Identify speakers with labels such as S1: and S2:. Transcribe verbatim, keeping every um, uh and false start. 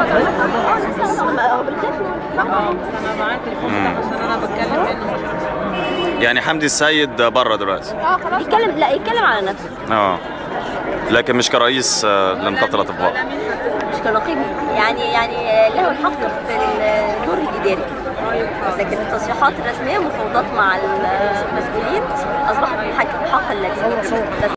S1: انا معاك التليفون عشان انا بتكلم منه.
S2: يعني حمدي السيد بره دلوقتي.
S3: اه خلاص يتكلم، لا يتكلم على نفسه.
S2: اه لكن مش كرئيس لمنطقه الاطباء.
S3: مش كنقيب، يعني يعني له الحق في الدور الاداري، لكن التصريحات الرسميه مفاوضات مع المسؤولين اصبحت من حق اللجنه.